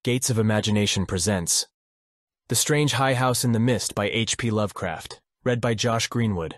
Gates of Imagination presents The Strange High House in the Mist by HP Lovecraft, read by Josh Greenwood.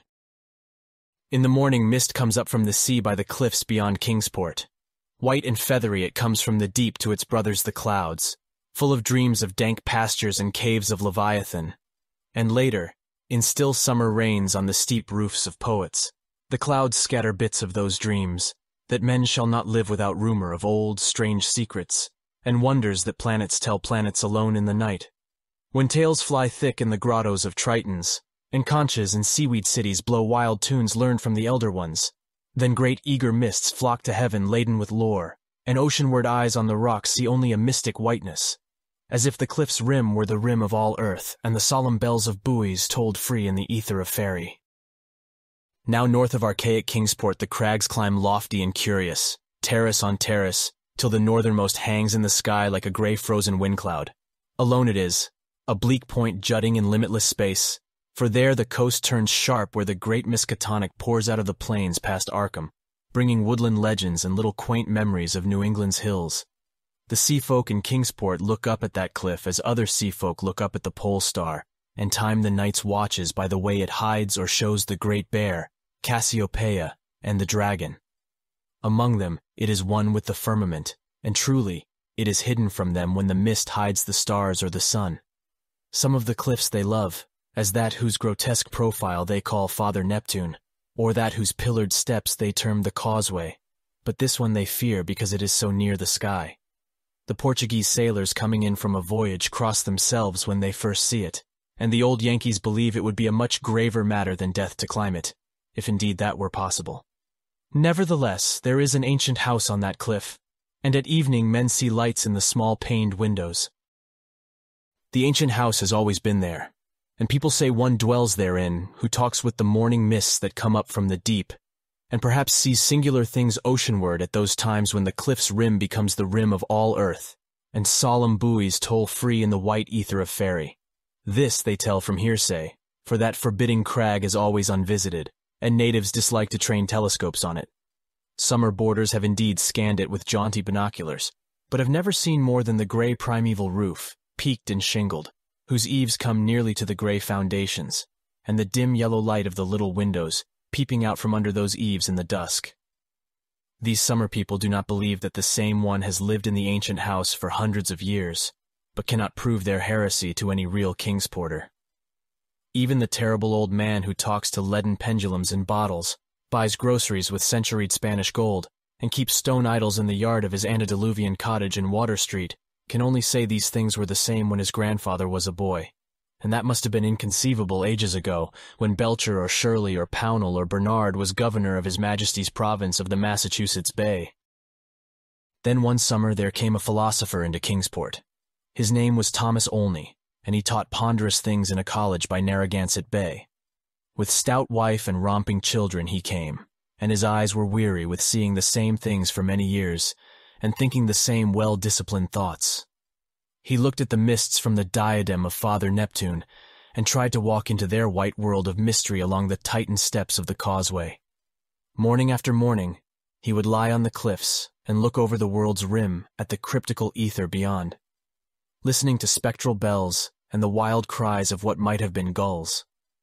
In the morning, mist comes up from the sea by the cliffs beyond Kingsport. White and feathery, it comes from the deep to its brothers the clouds, full of dreams of dank pastures and caves of Leviathan. And later, in still summer rains on the steep roofs of poets, the clouds scatter bits of those dreams, that men shall not live without rumor of old, strange secrets, and wonders that planets tell planets alone in the night. When tales fly thick in the grottos of Tritons, and conches and seaweed cities blow wild tunes learned from the elder ones, then great eager mists flock to heaven laden with lore, and oceanward eyes on the rocks see only a mystic whiteness, as if the cliff's rim were the rim of all earth, and the solemn bells of buoys tolled free in the ether of fairy. Now north of archaic Kingsport the crags climb lofty and curious, terrace on terrace, till the northernmost hangs in the sky like a gray frozen wind cloud. Alone it is, a bleak point jutting in limitless space, for there the coast turns sharp where the great Miskatonic pours out of the plains past Arkham, bringing woodland legends and little quaint memories of New England's hills. The sea folk in Kingsport look up at that cliff as other sea folk look up at the pole star, and time the night's watches by the way it hides or shows the great bear, Cassiopeia, and the dragon. Among them, it is one with the firmament, and truly, it is hidden from them when the mist hides the stars or the sun. Some of the cliffs they love, as that whose grotesque profile they call Father Neptune, or that whose pillared steps they term the causeway, but this one they fear because it is so near the sky. The Portuguese sailors coming in from a voyage cross themselves when they first see it, and the old Yankees believe it would be a much graver matter than death to climb it, if indeed that were possible. Nevertheless, there is an ancient house on that cliff, and at evening men see lights in the small paned windows. The ancient house has always been there, and people say one dwells therein who talks with the morning mists that come up from the deep, and perhaps sees singular things oceanward at those times when the cliff's rim becomes the rim of all earth, and solemn buoys toll free in the white ether of fairy. This they tell from hearsay, for that forbidding crag is always unvisited, and natives dislike to train telescopes on it. Summer boarders have indeed scanned it with jaunty binoculars, but have never seen more than the gray primeval roof, peaked and shingled, whose eaves come nearly to the gray foundations, and the dim yellow light of the little windows, peeping out from under those eaves in the dusk. These summer people do not believe that the same one has lived in the ancient house for hundreds of years, but cannot prove their heresy to any real Kingsporter. Even the terrible old man who talks to leaden pendulums in bottles, buys groceries with centuried Spanish gold, and keeps stone idols in the yard of his antediluvian cottage in Water Street, can only say these things were the same when his grandfather was a boy, and that must have been inconceivable ages ago, when Belcher or Shirley or Pownall or Bernard was governor of His Majesty's province of the Massachusetts Bay. Then one summer there came a philosopher into Kingsport. His name was Thomas Olney, and he taught ponderous things in a college by Narragansett Bay. With stout wife and romping children he came, and his eyes were weary with seeing the same things for many years, and thinking the same well-disciplined thoughts. He looked at the mists from the diadem of Father Neptune, and tried to walk into their white world of mystery along the Titan steps of the causeway. Morning after morning, he would lie on the cliffs and look over the world's rim at the cryptical ether beyond, listening to spectral bells and the wild cries of what might have been gulls.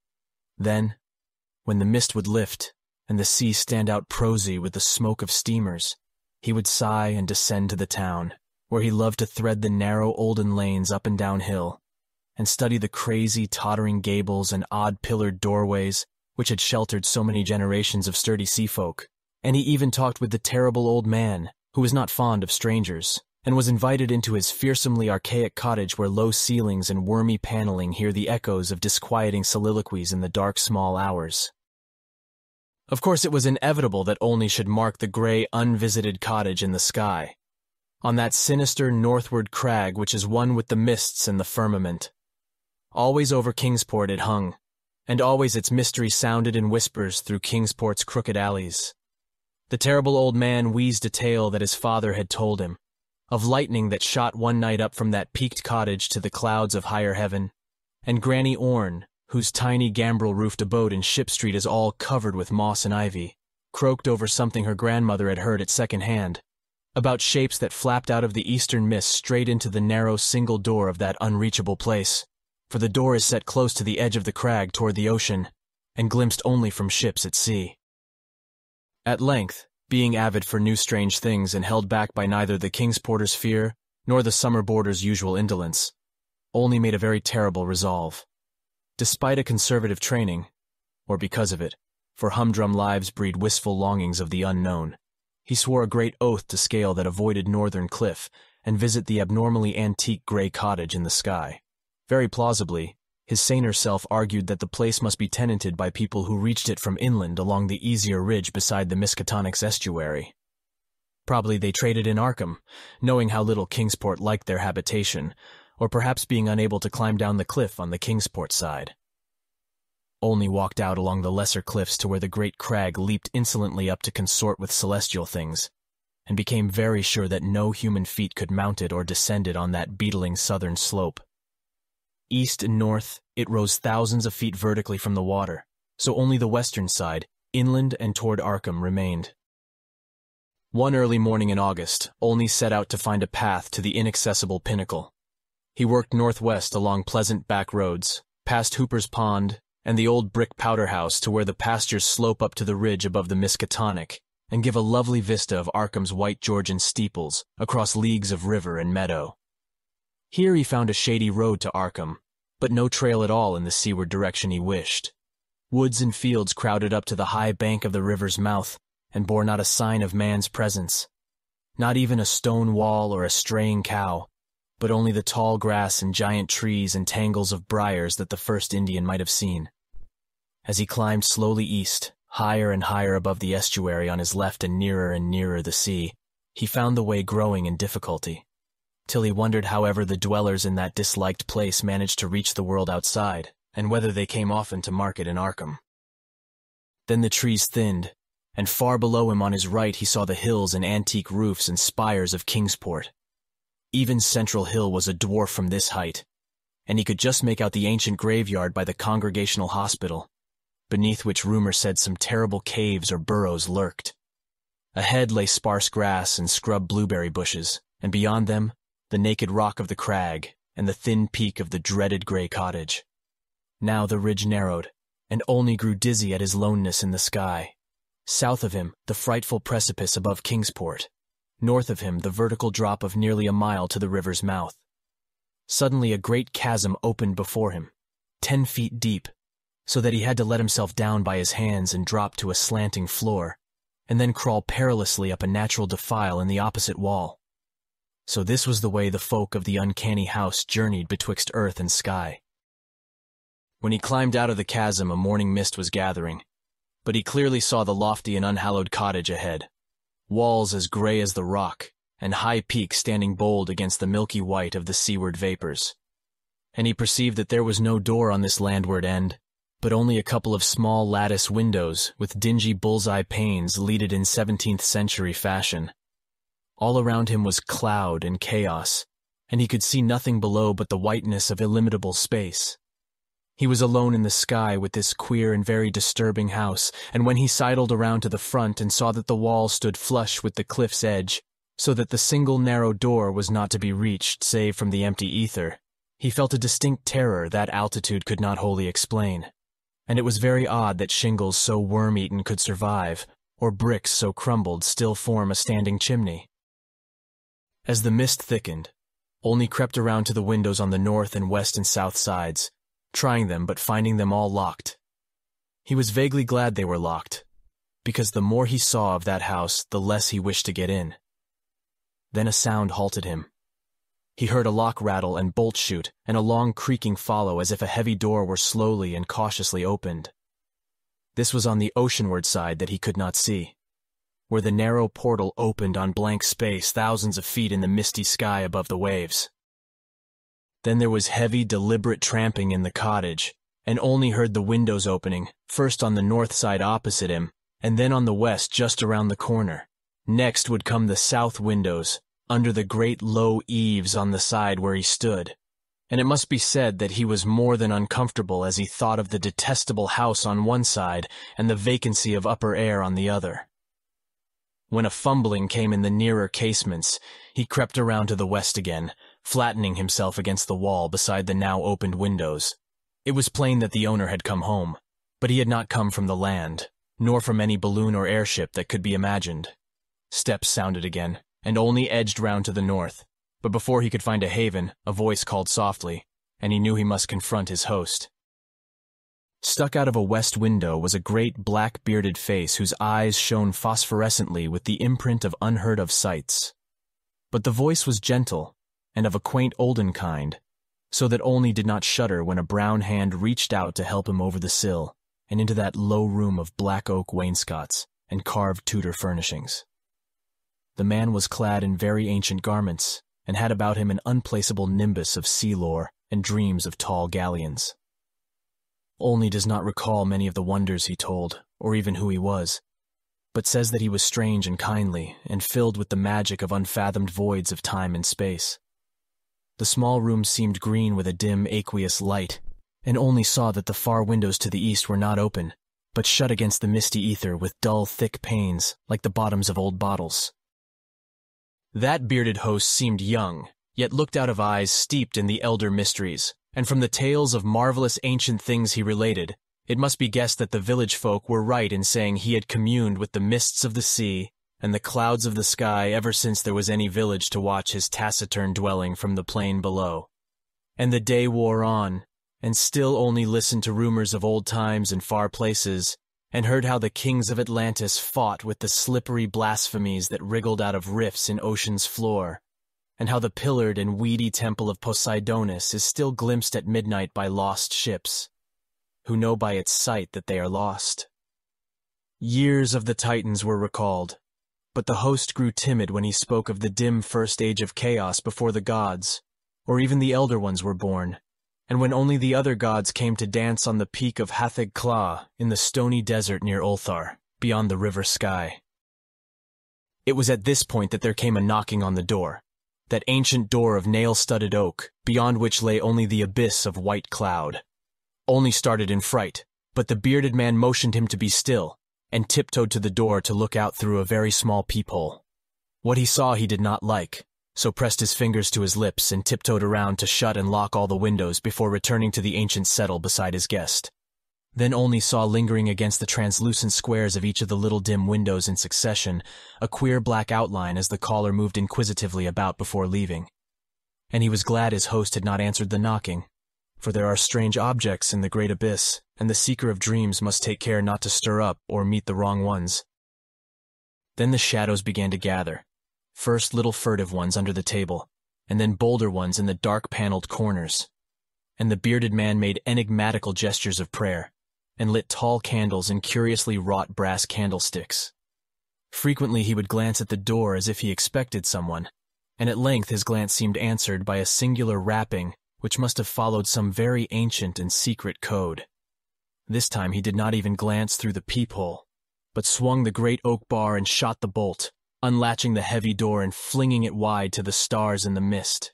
Then, when the mist would lift, and the sea stand out prosy with the smoke of steamers, he would sigh and descend to the town, where he loved to thread the narrow olden lanes up and down hill, and study the crazy, tottering gables and odd-pillared doorways which had sheltered so many generations of sturdy sea folk. And he even talked with the terrible old man, who was not fond of strangers, and was invited into his fearsomely archaic cottage where low ceilings and wormy paneling hear the echoes of disquieting soliloquies in the dark small hours. Of course it was inevitable that Olney should mark the gray, unvisited cottage in the sky, on that sinister northward crag which is one with the mists and the firmament. Always over Kingsport it hung, and always its mystery sounded in whispers through Kingsport's crooked alleys. The terrible old man wheezed a tale that his father had told him, of lightning that shot one night up from that peaked cottage to the clouds of higher heaven, and Granny Orne, whose tiny gambrel-roofed abode in Ship Street is all covered with moss and ivy, croaked over something her grandmother had heard at second hand, about shapes that flapped out of the eastern mist straight into the narrow single door of that unreachable place, for the door is set close to the edge of the crag toward the ocean, and glimpsed only from ships at sea. At length, being avid for new strange things and held back by neither the Kingsporter's fear nor the summer boarder's usual indolence, Olney made a very terrible resolve. Despite a conservative training, or because of it, for humdrum lives breed wistful longings of the unknown, he swore a great oath to scale that avoided northern cliff and visit the abnormally antique gray cottage in the sky. Very plausibly, his saner self argued that the place must be tenanted by people who reached it from inland along the easier ridge beside the Miskatonics estuary. Probably they traded in Arkham, knowing how little Kingsport liked their habitation, or perhaps being unable to climb down the cliff on the Kingsport side. Olney walked out along the lesser cliffs to where the great crag leaped insolently up to consort with celestial things, and became very sure that no human feet could mount it or descend it on that beetling southern slope. East and north, it rose thousands of feet vertically from the water, so only the western side, inland and toward Arkham, remained. One early morning in August, Olney set out to find a path to the inaccessible pinnacle. He worked northwest along pleasant back roads, past Hooper's Pond and the old brick powder house to where the pastures slope up to the ridge above the Miskatonic and give a lovely vista of Arkham's white Georgian steeples across leagues of river and meadow. Here he found a shady road to Arkham, but no trail at all in the seaward direction he wished. Woods and fields crowded up to the high bank of the river's mouth and bore not a sign of man's presence. Not even a stone wall or a straying cow, but only the tall grass and giant trees and tangles of briars that the first Indian might have seen. As he climbed slowly east, higher and higher above the estuary on his left and nearer the sea, he found the way growing in difficulty, till he wondered however the dwellers in that disliked place managed to reach the world outside, and whether they came often to market in Arkham. Then the trees thinned, and far below him on his right he saw the hills and antique roofs and spires of Kingsport. Even Central Hill was a dwarf from this height, and he could just make out the ancient graveyard by the Congregational Hospital, beneath which rumor said some terrible caves or burrows lurked. Ahead lay sparse grass and scrub blueberry bushes, and beyond them, the naked rock of the crag and the thin peak of the dreaded gray cottage. Now the ridge narrowed, and Olney grew dizzy at his loneness in the sky. South of him, the frightful precipice above Kingsport. North of him, the vertical drop of nearly a mile to the river's mouth. Suddenly a great chasm opened before him, 10 feet deep, so that he had to let himself down by his hands and drop to a slanting floor, and then crawl perilously up a natural defile in the opposite wall. So this was the way the folk of the uncanny house journeyed betwixt earth and sky. When he climbed out of the chasm, a morning mist was gathering, but he clearly saw the lofty and unhallowed cottage ahead, walls as gray as the rock, and high peaks standing bold against the milky white of the seaward vapors. And he perceived that there was no door on this landward end, but only a couple of small lattice windows with dingy bullseye panes leaded in 17th century fashion. All around him was cloud and chaos, and he could see nothing below but the whiteness of illimitable space. He was alone in the sky with this queer and very disturbing house, and when he sidled around to the front and saw that the wall stood flush with the cliff's edge, so that the single narrow door was not to be reached save from the empty ether, he felt a distinct terror that altitude could not wholly explain. And it was very odd that shingles so worm-eaten could survive, or bricks so crumbled still form a standing chimney. As the mist thickened, Olney crept around to the windows on the north and west and south sides, trying them but finding them all locked. He was vaguely glad they were locked, because the more he saw of that house, the less he wished to get in. Then a sound halted him. He heard a lock rattle and bolt shoot, and a long creaking follow as if a heavy door were slowly and cautiously opened. This was on the oceanward side that he could not see, where the narrow portal opened on blank space thousands of feet in the misty sky above the waves. Then there was heavy, deliberate tramping in the cottage, and Olney heard the windows opening, first on the north side opposite him, and then on the west just around the corner. Next would come the south windows, under the great low eaves on the side where he stood, and it must be said that he was more than uncomfortable as he thought of the detestable house on one side and the vacancy of upper air on the other. When a fumbling came in the nearer casements, he crept around to the west again, flattening himself against the wall beside the now opened windows. It was plain that the owner had come home, but he had not come from the land, nor from any balloon or airship that could be imagined. Steps sounded again, and Olney edged round to the north, but before he could find a haven, a voice called softly, and he knew he must confront his host. Stuck out of a west window was a great black-bearded face whose eyes shone phosphorescently with the imprint of unheard-of sights. But the voice was gentle, and of a quaint olden kind, so that Olney did not shudder when a brown hand reached out to help him over the sill and into that low room of black oak wainscots and carved Tudor furnishings. The man was clad in very ancient garments, and had about him an unplaceable nimbus of sea lore and dreams of tall galleons. Olney does not recall many of the wonders he told, or even who he was, but says that he was strange and kindly, and filled with the magic of unfathomed voids of time and space. The small room seemed green with a dim, aqueous light, and Olney saw that the far windows to the east were not open, but shut against the misty ether with dull, thick panes, like the bottoms of old bottles. That bearded host seemed young, yet looked out of eyes steeped in the elder mysteries, and from the tales of marvelous ancient things he related, it must be guessed that the village folk were right in saying he had communed with the mists of the sea and the clouds of the sky ever since there was any village to watch his taciturn dwelling from the plain below. And the day wore on, and still Olney listened to rumors of old times and far places, and heard how the kings of Atlantis fought with the slippery blasphemies that wriggled out of rifts in ocean's floor, and how the pillared and weedy temple of Poseidonis is still glimpsed at midnight by lost ships, who know by its sight that they are lost. Years of the Titans were recalled, but the host grew timid when he spoke of the dim first age of chaos before the gods, or even the elder ones were born, and when only the other gods came to dance on the peak of Hathig Kla in the stony desert near Ulthar, beyond the river sky. It was at this point that there came a knocking on the door, that ancient door of nail-studded oak, beyond which lay only the abyss of white cloud. Olney started in fright, but the bearded man motioned him to be still, and tiptoed to the door to look out through a very small peephole. What he saw he did not like, so pressed his fingers to his lips and tiptoed around to shut and lock all the windows before returning to the ancient settle beside his guest. Then Olney saw lingering against the translucent squares of each of the little dim windows in succession a queer black outline as the caller moved inquisitively about before leaving. And he was glad his host had not answered the knocking, for there are strange objects in the great abyss, and the seeker of dreams must take care not to stir up or meet the wrong ones. Then the shadows began to gather, first little furtive ones under the table, and then bolder ones in the dark paneled corners. And the bearded man made enigmatical gestures of prayer, and lit tall candles in curiously wrought brass candlesticks. Frequently he would glance at the door as if he expected someone, and at length his glance seemed answered by a singular rapping which must have followed some very ancient and secret code. This time he did not even glance through the peephole, but swung the great oak bar and shot the bolt, unlatching the heavy door and flinging it wide to the stars in the mist.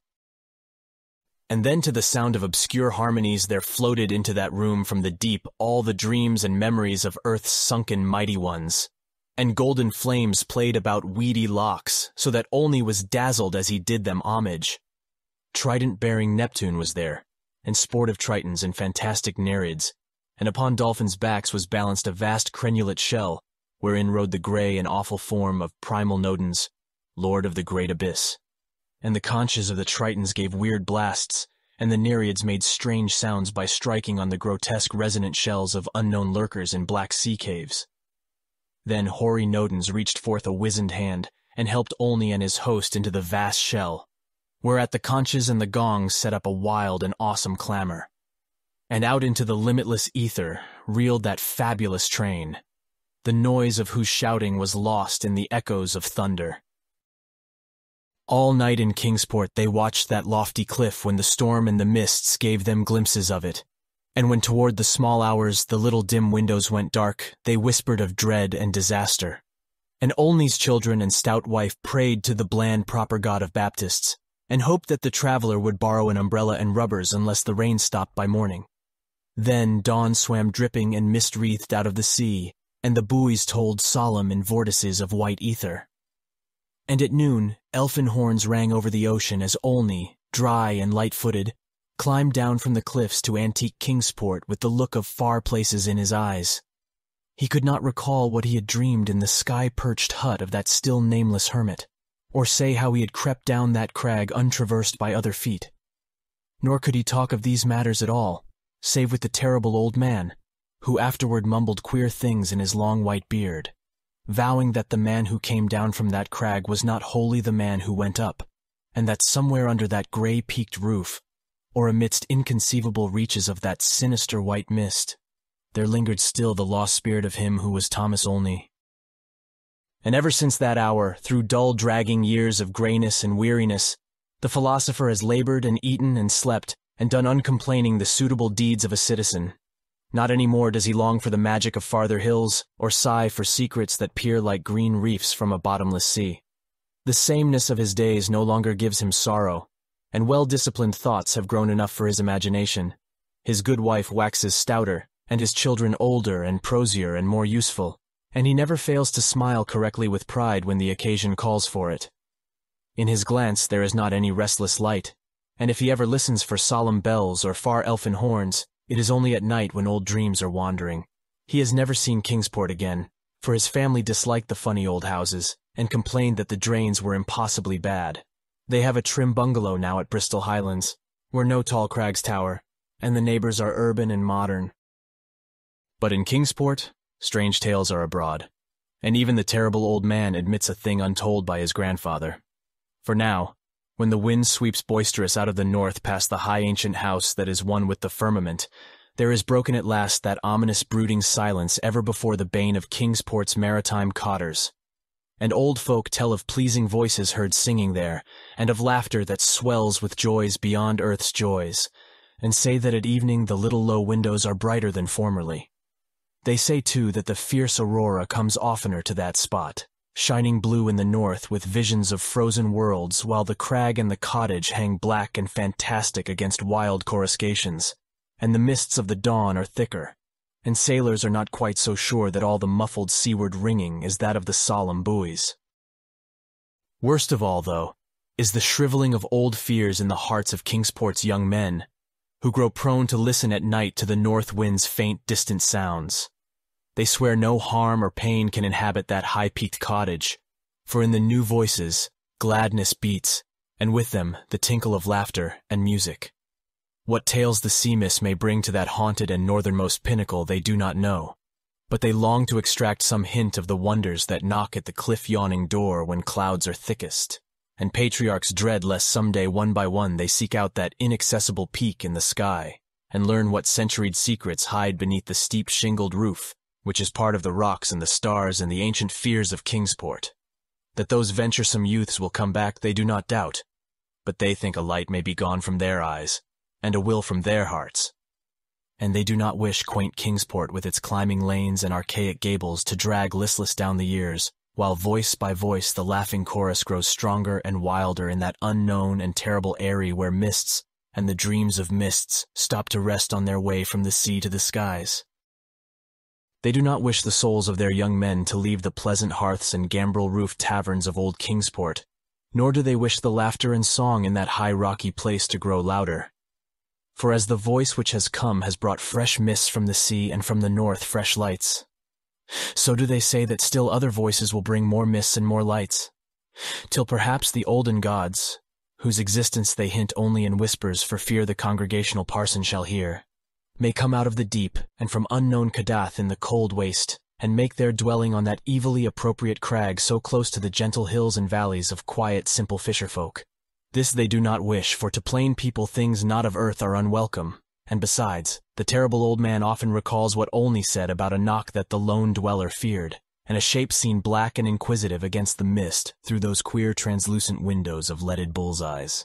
And then to the sound of obscure harmonies there floated into that room from the deep all the dreams and memories of Earth's sunken mighty ones, and golden flames played about weedy locks, so that Olney was dazzled as he did them homage. Trident-bearing Neptune was there, and sportive Tritons and fantastic Nereids, and upon dolphins' backs was balanced a vast crenulate shell, wherein rode the grey and awful form of primal Nodens, lord of the great abyss. And the conches of the Tritons gave weird blasts, and the Nereids made strange sounds by striking on the grotesque resonant shells of unknown lurkers in black sea caves. Then hoary Nodens reached forth a wizened hand, and helped Olney and his host into the vast shell, whereat the conches and the gongs set up a wild and awesome clamor. And out into the limitless ether reeled that fabulous train, the noise of whose shouting was lost in the echoes of thunder. All night in Kingsport they watched that lofty cliff when the storm and the mists gave them glimpses of it, and when toward the small hours the little dim windows went dark, they whispered of dread and disaster. And Olney's children and stout wife prayed to the bland proper god of Baptists, and hoped that the traveler would borrow an umbrella and rubbers unless the rain stopped by morning. Then dawn swam dripping and mist-wreathed out of the sea, and the buoys tolled solemn in vortices of white ether. And at noon, elfin horns rang over the ocean as Olney, dry and light-footed, climbed down from the cliffs to antique Kingsport with the look of far places in his eyes. He could not recall what he had dreamed in the sky-perched hut of that still nameless hermit, or say how he had crept down that crag untraversed by other feet. Nor could he talk of these matters at all, save with the terrible old man, who afterward mumbled queer things in his long white beard, vowing that the man who came down from that crag was not wholly the man who went up, and that somewhere under that gray-peaked roof, or amidst inconceivable reaches of that sinister white mist, there lingered still the lost spirit of him who was Thomas Olney. And ever since that hour, through dull dragging years of grayness and weariness, the philosopher has labored and eaten and slept and done uncomplaining the suitable deeds of a citizen. Not any more does he long for the magic of farther hills, or sigh for secrets that peer like green reefs from a bottomless sea. The sameness of his days no longer gives him sorrow, and well-disciplined thoughts have grown enough for his imagination. His good wife waxes stouter, and his children older and prosier and more useful, and he never fails to smile correctly with pride when the occasion calls for it. In his glance there is not any restless light, and if he ever listens for solemn bells or far elfin horns, it is only at night when old dreams are wandering. He has never seen Kingsport again, for his family disliked the funny old houses, and complained that the drains were impossibly bad. They have a trim bungalow now at Bristol Highlands, where no tall crags tower, and the neighbors are urban and modern. But in Kingsport, strange tales are abroad, and even the terrible old man admits a thing untold by his grandfather. For now, when the wind sweeps boisterous out of the north past the high ancient house that is one with the firmament, there is broken at last that ominous brooding silence ever before the bane of Kingsport's maritime cotters. And old folk tell of pleasing voices heard singing there, and of laughter that swells with joys beyond earth's joys, and say that at evening the little low windows are brighter than formerly. They say, too, that the fierce aurora comes oftener to that spot, shining blue in the north with visions of frozen worlds, while the crag and the cottage hang black and fantastic against wild coruscations, and the mists of the dawn are thicker, and sailors are not quite so sure that all the muffled seaward ringing is that of the solemn buoys. Worst of all, though, is the shriveling of old fears in the hearts of Kingsport's young men, who grow prone to listen at night to the north wind's faint distant sounds. They swear no harm or pain can inhabit that high-peaked cottage, for in the new voices, gladness beats, and with them the tinkle of laughter and music. What tales the sea mist may bring to that haunted and northernmost pinnacle they do not know, but they long to extract some hint of the wonders that knock at the cliff-yawning door when clouds are thickest, and patriarchs dread lest someday one by one they seek out that inaccessible peak in the sky, and learn what centuried secrets hide beneath the steep shingled roof, which is part of the rocks and the stars and the ancient fears of Kingsport. That those venturesome youths will come back they do not doubt, but they think a light may be gone from their eyes, and a will from their hearts. And they do not wish quaint Kingsport with its climbing lanes and archaic gables to drag listless down the years, while voice by voice the laughing chorus grows stronger and wilder in that unknown and terrible eyrie where mists and the dreams of mists stop to rest on their way from the sea to the skies. They do not wish the souls of their young men to leave the pleasant hearths and gambrel-roofed taverns of old Kingsport, nor do they wish the laughter and song in that high rocky place to grow louder. For as the voice which has come has brought fresh mists from the sea and from the north fresh lights, so do they say that still other voices will bring more mists and more lights, till perhaps the olden gods, whose existence they hint only in whispers for fear the congregational parson shall hear, may come out of the deep and from unknown Kadath in the cold waste, and make their dwelling on that evilly appropriate crag so close to the gentle hills and valleys of quiet, simple fisherfolk. This they do not wish, for to plain people things not of earth are unwelcome, and besides, the terrible old man often recalls what Olney said about a knock that the lone dweller feared, and a shape seen black and inquisitive against the mist through those queer translucent windows of leaded bull's eyes.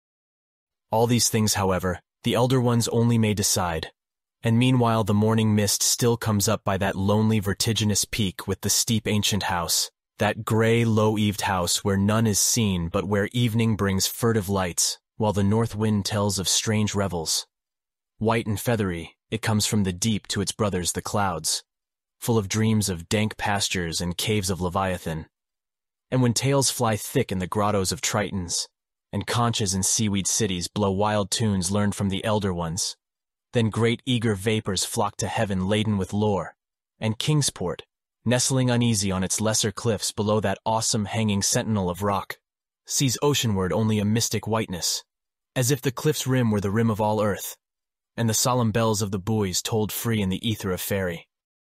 All these things, however, the elder ones only may decide, and meanwhile the morning mist still comes up by that lonely vertiginous peak with the steep ancient house, that gray, low-eaved house where none is seen but where evening brings furtive lights, while the north wind tells of strange revels. White and feathery, it comes from the deep to its brothers the clouds, full of dreams of dank pastures and caves of Leviathan. And when tales fly thick in the grottos of Tritons, and conches in seaweed cities blow wild tunes learned from the elder ones, then great eager vapors flock to heaven laden with lore, and Kingsport, nestling uneasy on its lesser cliffs below that awesome hanging sentinel of rock, sees oceanward only a mystic whiteness, as if the cliff's rim were the rim of all earth, and the solemn bells of the buoys tolled free in the ether of fairy.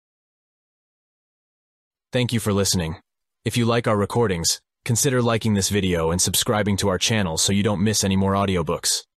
Thank you for listening. If you like our recordings, consider liking this video and subscribing to our channel so you don't miss any more audiobooks.